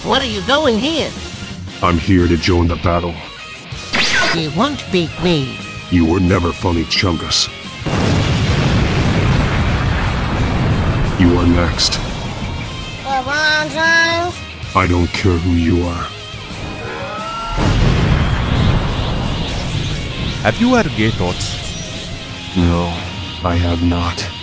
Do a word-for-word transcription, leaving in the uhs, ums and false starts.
What are you doing here? I'm here to join the battle. You won't beat me. You were never funny, Chungus. You are next. Come on, Giles. I don't care who you are. Have you had gay thoughts? No, I have not.